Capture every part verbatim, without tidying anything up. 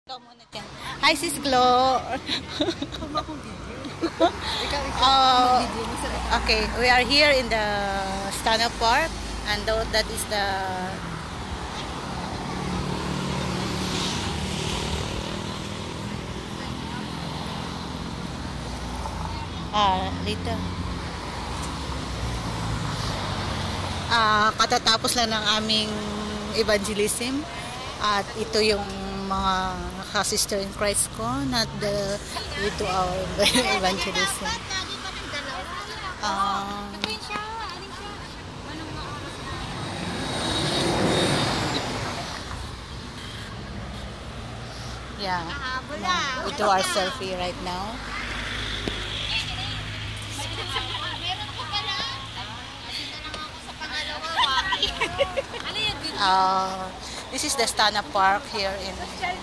Ikaw muna dyan. Hi, Sis Glo. uh, okay, we are here in the Stana Park, and that is the ah, dito. Ah, katatapos lang ng aming evangelism, at ito yung mga ka-sister in Christ ko, not the way to our evangelism. Um, yeah, we do our selfie right now. Uh, this is the Stana Park here in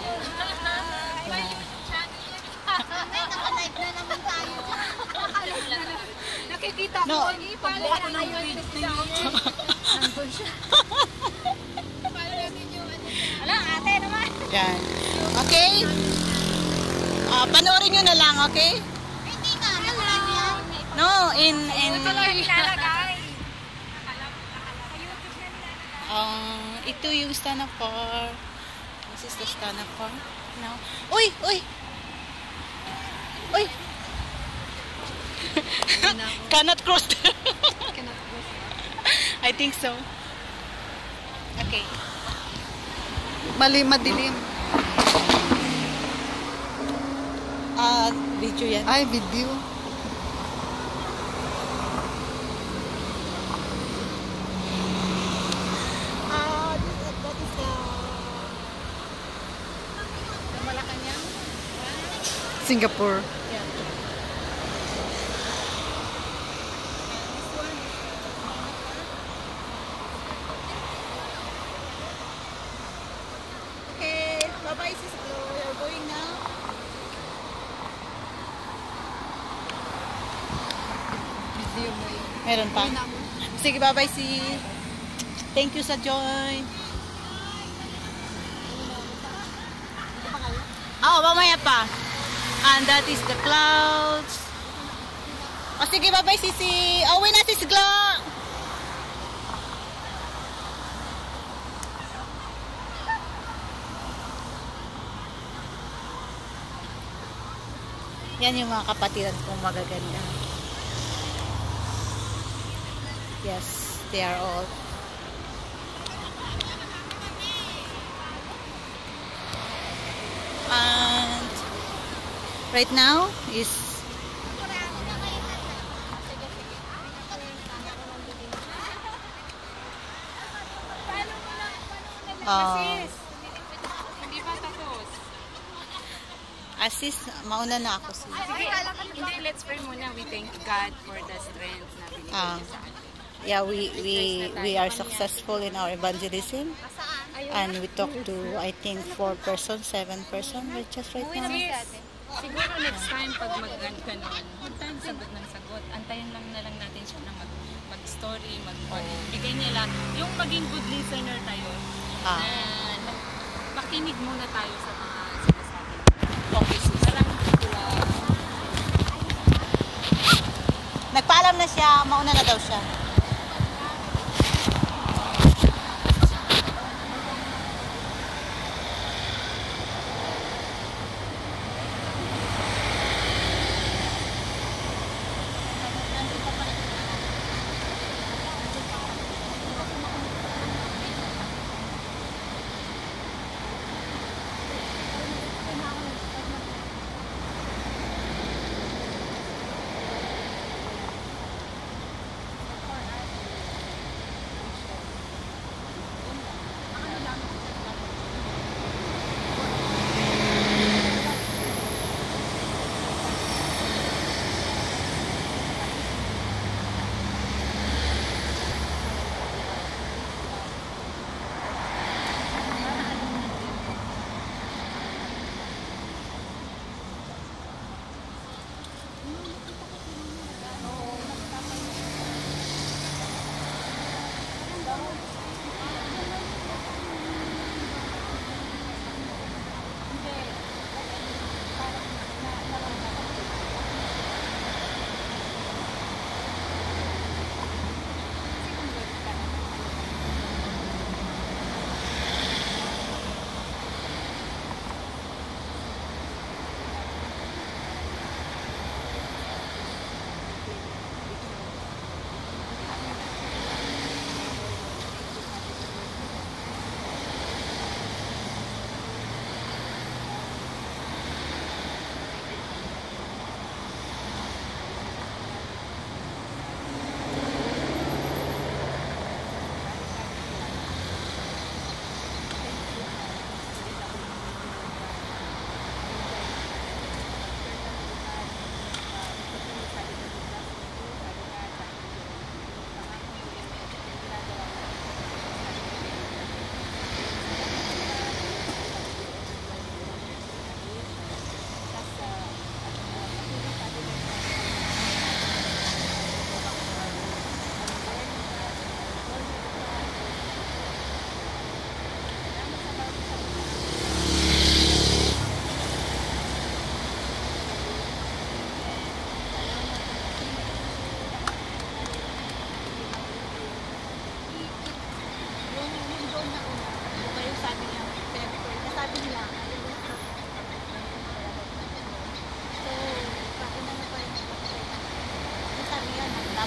nakikita ko, no. pagbuka ko ng video nandun siya. Wala, ate naman. Yan. Okay? Uh, panoorin nyo na lang, okay? Hindi nga, no, in in Um, ito yung Stana Park. This is the Stana Park. Now, uy, uy. Uy. Cannot cross. Cannot cross. I think so. Okay. Mali, madilim. Ah, uh, video yan. Ay, video. Singapore. Yeah. Okay, bye-bye sis Glo. We are going now. Video mo yun. Meron pa. Sige, bye-bye sis. Thank you sa join. Oh, mamaya pa. And that is the clouds. O sige, bye-bye Sisi. Uwi na Sis Glo. Yan yung mga kapatiran kong magaganda. Yes, they are all. And right now is uh, hindi pa tapos. Assist, mauna na ako sis. Hindi, let's pray muna. We thank God for the strength na binigay Ah. niya sa atin. Yeah, we we we are successful in our evangelism, and we talk to I think four persons, seven persons, right, just right now. Siguro next time pag mag-ganon, huwag tayong sagot ng sagot. Antayin lang na lang natin siya na mag, mag-story, mag-bigay niya lang. Yung maging good listener tayo, Ah. na makinig muna tayo sa mga sinasabi. Okay, sis. Maraming pula. Nagpaalam na siya, mauna na daw siya.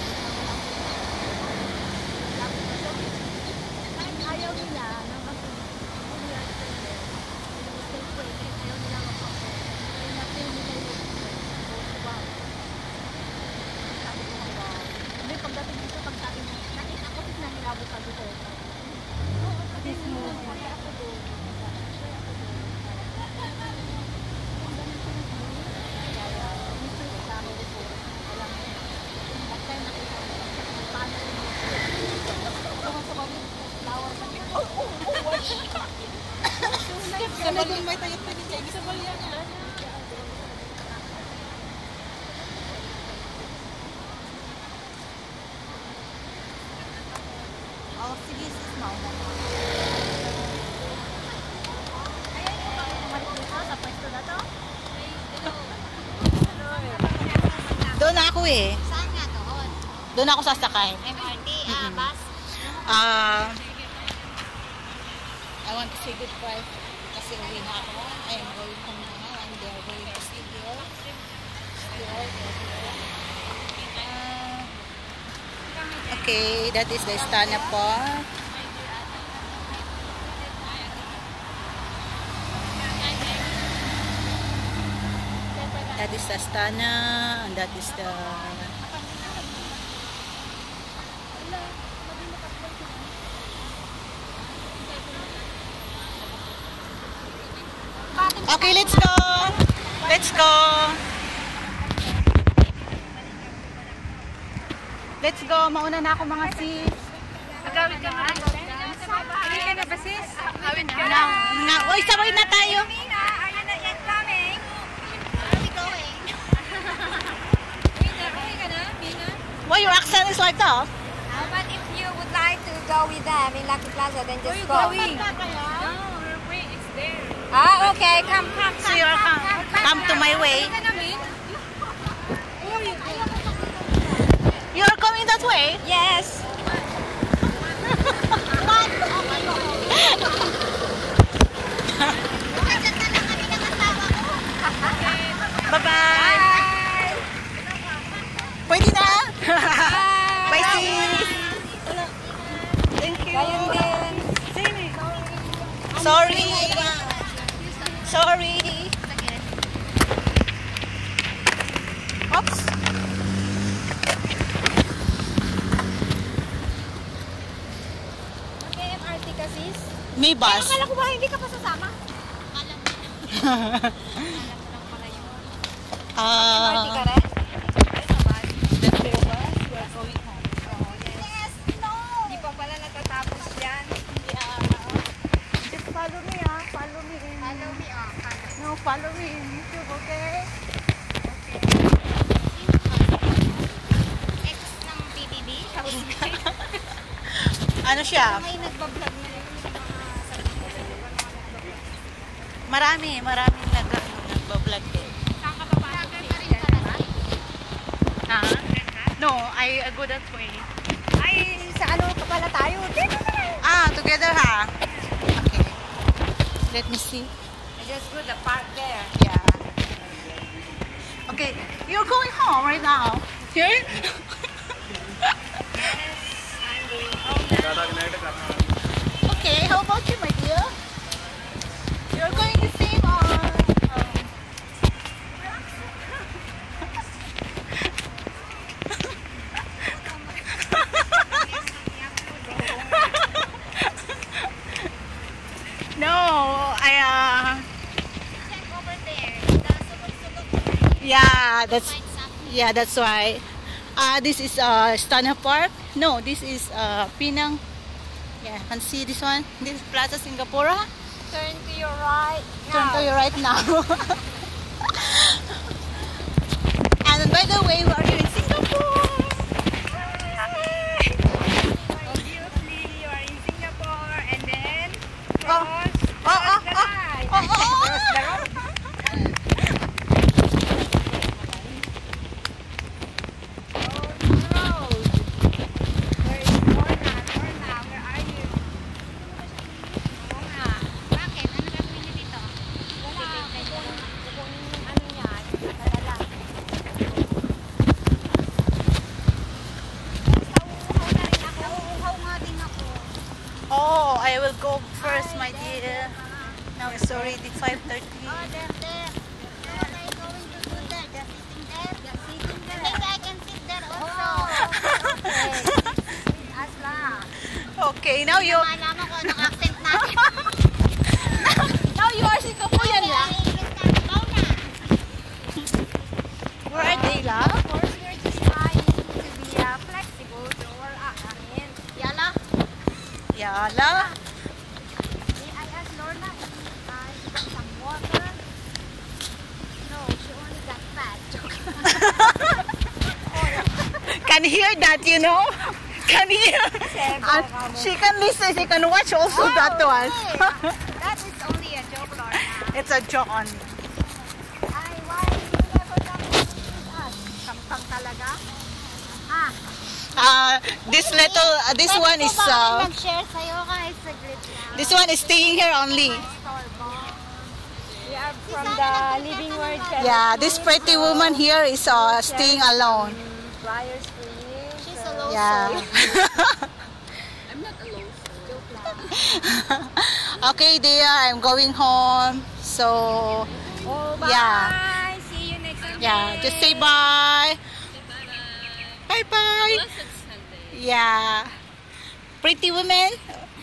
Ayaw nila ng kasi kung yan sila, still pwede, ayaw nila magpapos. Kaya na-feel nila yung wow. Sabi ko, wow. Hindi, pagdating dito, pag sabi mo, nakita ko, tis nangilabot sabi ko. This move. Kaya ako doon. Kaya ako doon. Ang ganun ko yung move. Kaya, dito yung tao ko. Alam mo, at kaya nakita ko, paano yung move. Pumasok kami, flower sa oh, oh, oh, watch. Sana doon may tayot pa din siya. Isa ba yan? Oh, sige, sis, mauna mo. Ayan yung mga umalis dito sa pwesto na to? Doon ako eh. Saan nga doon? Doon ako sasakay. M R T, ah, bus? Ah, I want to say goodbye kasi uwi na ako. I am going home now and they are going to stay here. Stay here. Ah, okay, that is the Istana Park. That is the Istana and that is the okay, let's go. Let's go. Let's go. Mauna na ako mga sis. Magawin ka na. Hindi ka na ba sis? Awin ka Na, na, uy, sabay na tayo. Mina, are you not yet coming? Where are we going? Mina, okay ka na? Mina? Why your accent is like that? How about if you would like to go with them in Lucky Plaza, then just go. No, her way is there. Ah, okay. Come, come, So you are come, come to my way. You are coming that way? Yes. Bye-bye. Bye. Pwede na? Bye. Bye sis. Thank you. Gayon din. Sorry. Sorry. Oops. Okay, M R T ka sis? May bus. Akala ko ba hindi ka pa sasama? Alam mo. Alam mo lang pala yun. M R T Ah, ka rin? that's your bus. We are going home. Oh, yes. No. Hindi pa pala natatapos yan. Yeah. Just follow me, ah. Follow me in. Follow me, oh. Follow. No, follow me in YouTube, okay? Ex ng P B B? Tapos Ano siya? may nagbablog na yun yung mga sabi ko sa iba mga nagbablog. Marami, maraming nag nagbablog din. Saan ka pa pa? Vlogger pa rin pala. Ha? No, I go that way. Ay, sa ano pa pala tayo? Dito na lang. Ah, together ha? Okay. Let me see. I just put the park there. Yeah. Okay, you're going home right now. Here? Yes, I'm going home now. Okay, how about you, my dear? You're going the same or... Um... No, I uh... Check over there. The sulok-sulok. yeah, that's Find something. yeah, that's why. Uh, this is uh, Istana Park. No, this is uh, Pinang. Yeah, can see this one. This is Plaza Singapura. Turn to your right. Turn to your right now. And by the way, we are here in Singapore. Obviously, you are in Singapore and then Oh, cross, oh, cross oh, the oh, line. oh, oh, oh. Cross the road. five thirty. Oh, there, there. So what are you going to do there? Just sitting there? Just sitting there. Maybe I can sit there also. Oh, okay. With us lah. Okay, now you Malaman ko anong accent natin. now you are Singaporean lang. Where are they lang? Of course, we're just trying to be uh, flexible to our akin. Yala. Yala. May I ask Lorna if uh, she got some water? No, she only got fat. Can hear that, you know? Can hear. And she can listen, she can watch also that one. Okay. That is only a joke, Lorna. It's a joke only. Ay, why you never come with us? Kampang talaga? Ah. Uh, this little, uh, this one is, uh, Nag-share sa'yo kahit saglit lang. this one is staying here only. We are from the Living Word Church. Yeah, this pretty woman here is uh, staying alone. Flyers for you. She's alone. Yeah. I'm not alone. Joke lang. Okay, dear, I'm going home. So, Oh, bye. Yeah. See you next time. yeah, just say bye. Bye bye. Blessed Sunday. Yeah. Pretty woman.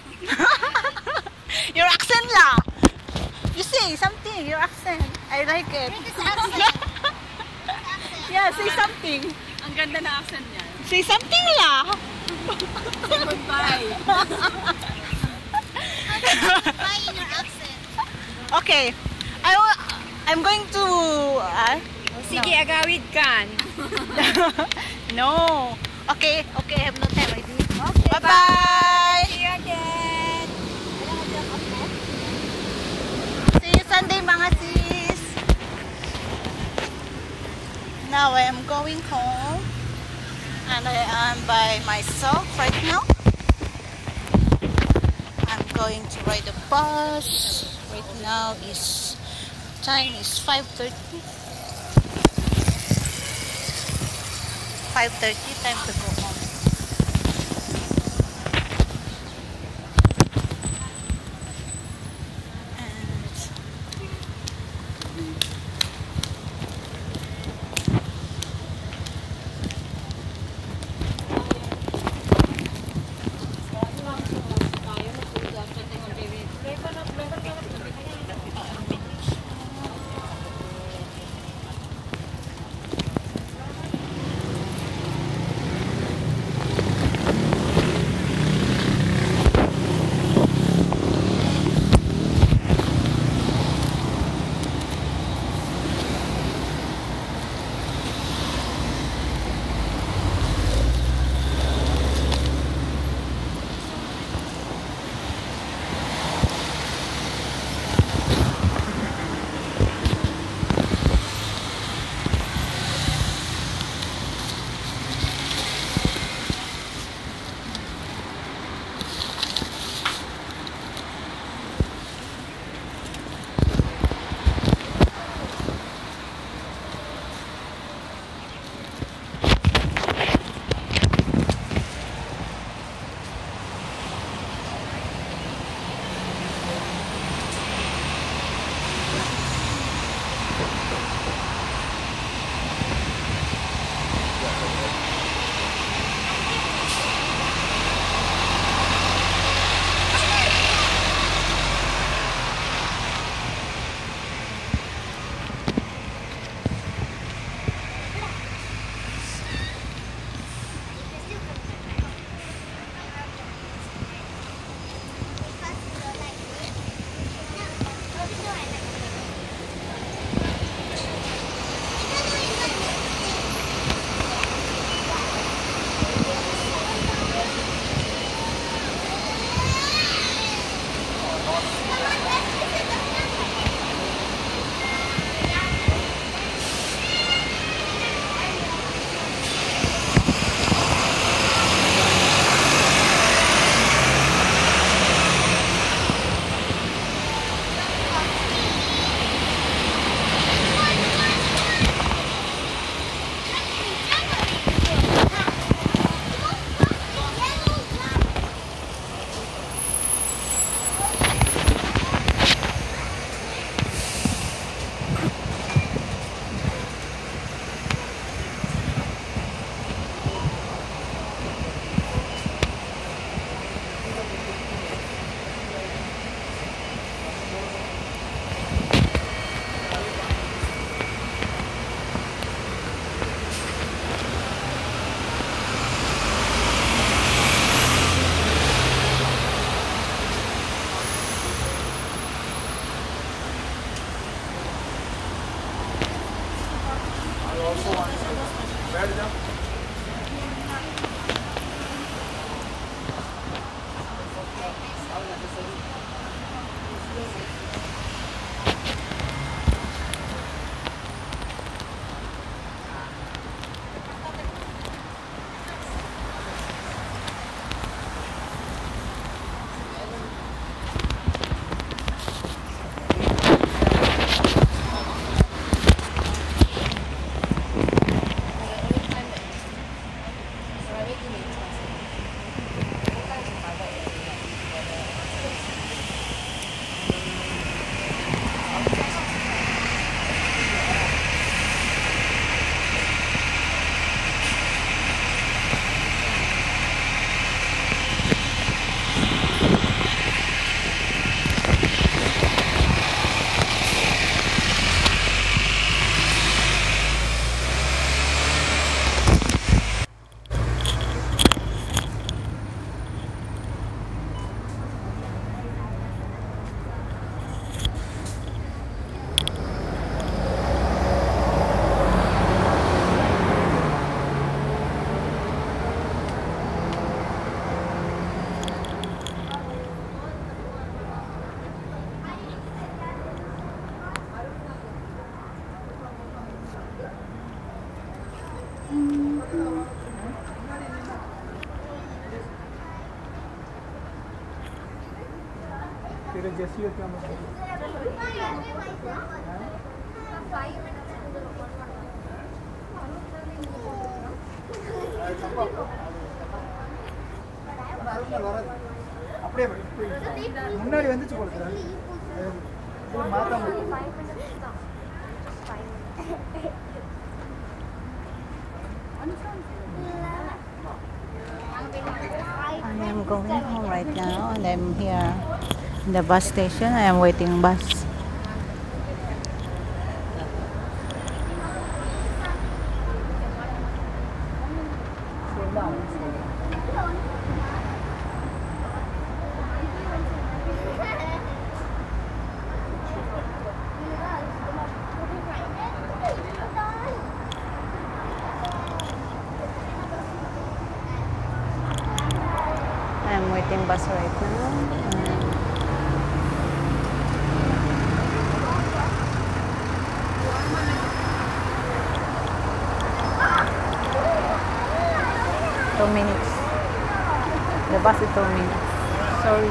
Your accent la. You say something, your accent. I like it. British accent. Yeah, say something. Ang ganda na accent niya. Say something la. Say goodbye. Bye in your accent. Okay. I will, I'm going to uh, Sige, agawid kan. no. Okay, okay, I have no time. I did. Okay, Bye bye. See you again. See you Sunday, mga sis. Now I am going home, and I am by myself right now. I'm going to ride a bus. Right now is time is five thirty. five thirty, time to go home. तेरे जैसी हो क्या मतलब அப்படியே முன்னாடி வந்துச்சு கொடுக்குறேன் மாத்தா I am going home right now and I'm here in the bus station. I am waiting bus. I am waiting bus right now. Two minutes. The bus is two minutes. Sorry.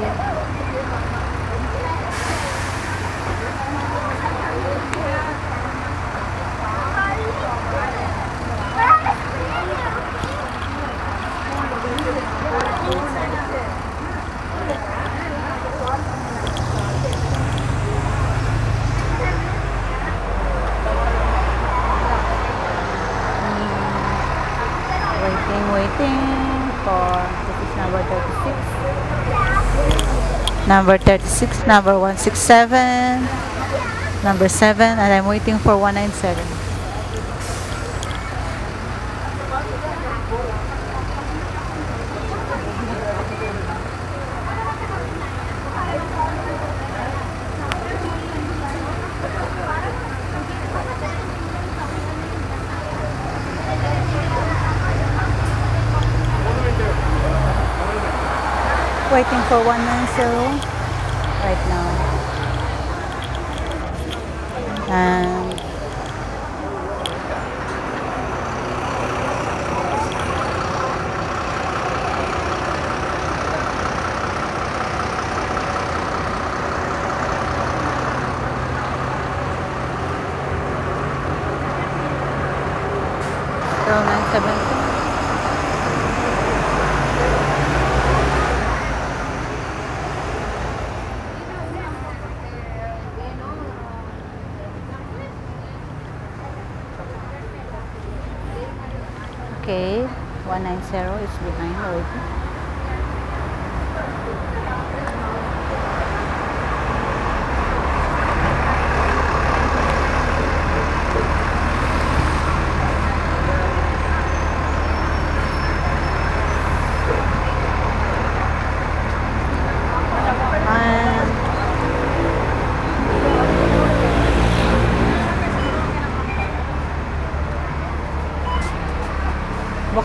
Waiting, waiting for this is number thirty-six. Number thirty-six, number one six seven, number seven, and I'm waiting for one nine seven. Waiting for one nine zero right now. And zero nine seven. Okay, one nine zero is behind already. And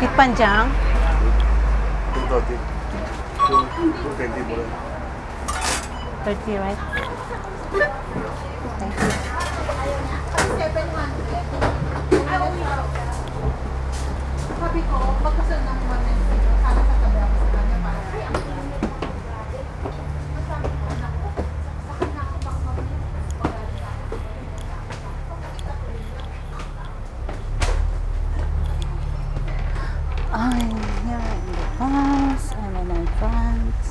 Bukit Panjang? two thirty. two twenty बोला. thirty, right? Thank you. Sabi ko, magkasunod ng mga sana sasabi ako sa kanya para I'm here in the bus. I'm in France.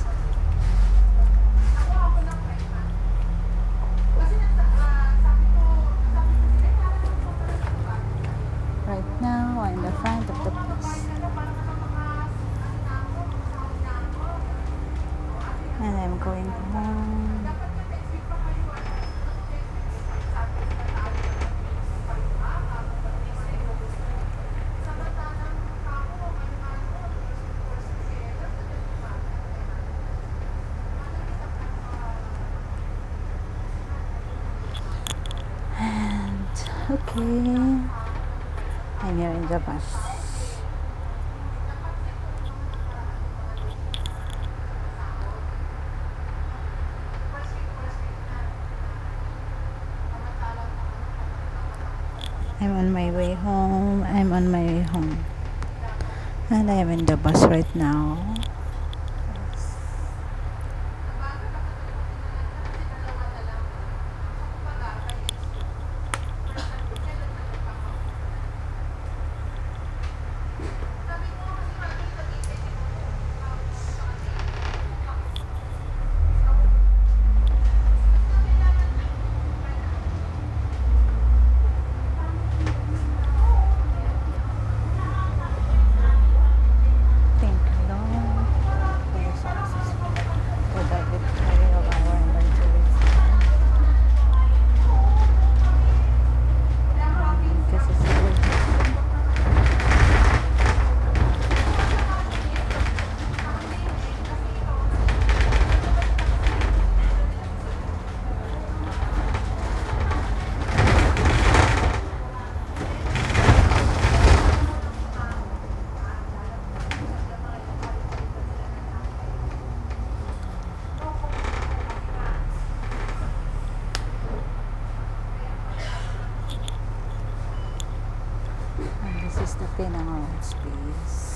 Right now, I'm in the front of the bus. And I'm going home. And okay, I'm here in the bus. I'm on my way home. I'm on my way home. And I am in the bus right now. Thank you, Lord, for your services. For that we pray of our inventories. This is good. And this is the Penang space.